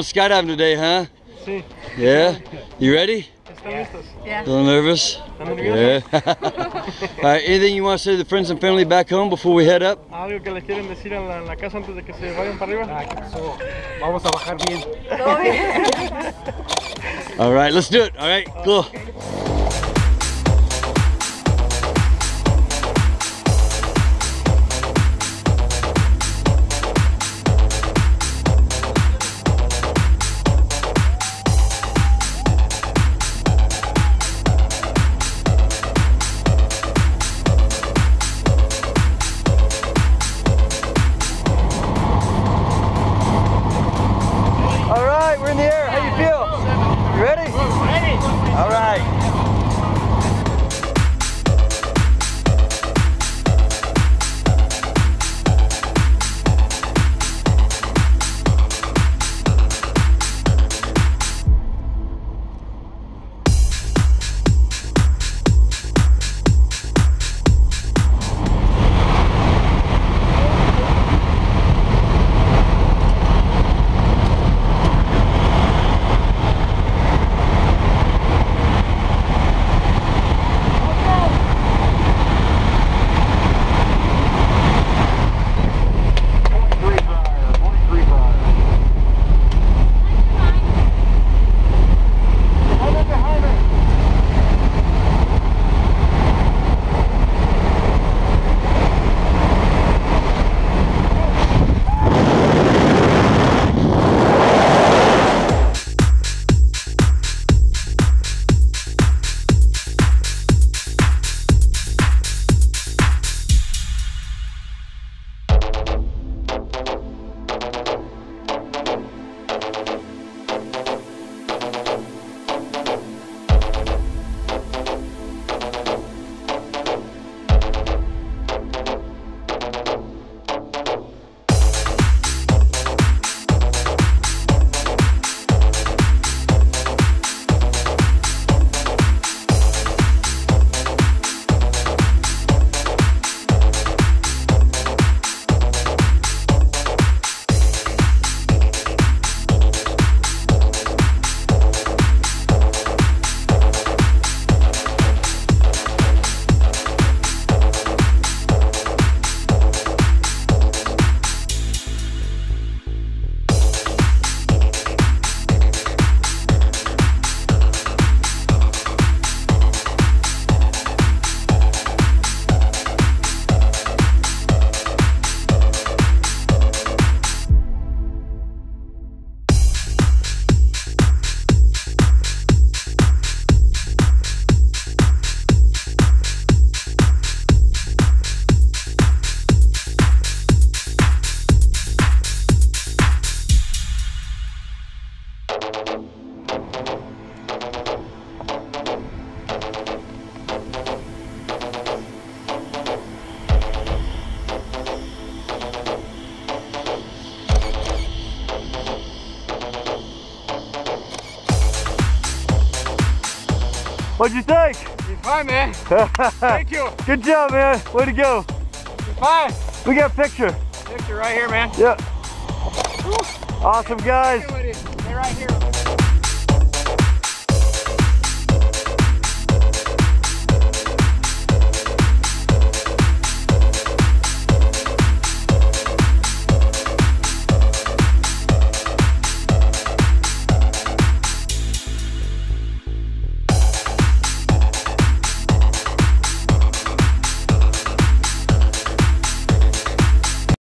going skydiving today, huh? Sí. Yeah? You ready? Yeah. A little nervous? Yeah. All right, anything you want to say to the friends and family back home before we head up? Algo que le quieren decir en la casa antes de que se vayan para arriba. Vamos a bajar bien. All right, let's do it. All right, cool. What'd you think? You're fine, man. Thank you. Good job, man. Way to go. You're fine. We got a picture. Picture right here, man. Yep. Awesome, guys. Stay right here.